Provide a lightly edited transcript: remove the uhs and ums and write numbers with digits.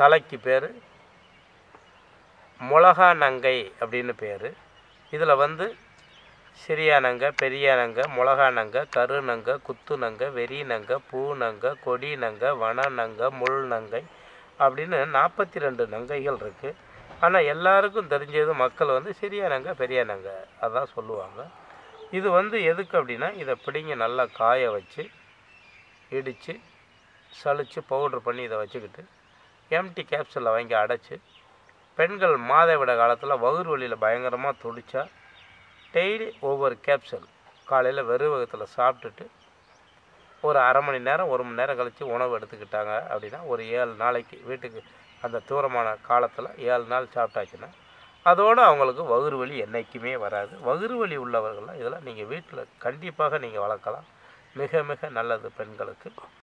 தலைக்கு பேர் மிளகா நங்கை அப்படின்னு பேர். இதில் வந்து சிறிய நங்கை, பெரிய நங்கை, மிளகா நங்கை, கரு நங்கை, குத்து நங்கை, வெறி நங்கை, பூ நங்கை, கொடி நங்கை, வன நங்கை, முள் நங்கை அப்படின்னு 42 நங்கைகள் இருக்குது. ஆனால் எல்லாருக்கும் தெரிஞ்சது மக்கள் வந்து சிறிய நங்கை, பெரிய நங்கை அதான் சொல்லுவாங்க. இது வந்து எதுக்கு அப்படின்னா, இதை பிடிங்க நல்லா காய வச்சு இடித்து சலித்து பவுட்ரு பண்ணி இதை வச்சுக்கிட்டு எம்டி கேப்சூலில் வாங்கி அடைச்சி, பெண்கள் மாதவிட காலத்தில் வயிறு வலியில் பயங்கரமாக துடித்தா டெய்லி ஒவ்வொரு கேப்சூல் காலையில் வெறும் வயிற்றில் சாப்பிட்டுட்டு ஒரு அரை மணி நேரம் 1 மணி நேரம் கழித்து உணவு எடுத்துக்கிட்டாங்க அப்படின்னா, ஒரு 7 நாளைக்கு வீட்டுக்கு அந்த தூரமான காலத்தில் 7 நாள் சாப்பிட்டாச்சுன்னா அதோடு அவங்களுக்கு வயிறு வலி என்றைக்குமே வராது. வயிறு வலி உள்ளவர்கள்லாம் இதெல்லாம் நீங்கள் வீட்டில் கண்டிப்பாக நீங்கள் வளர்க்கலாம். மிக மிக நல்லது பெண்களுக்கு.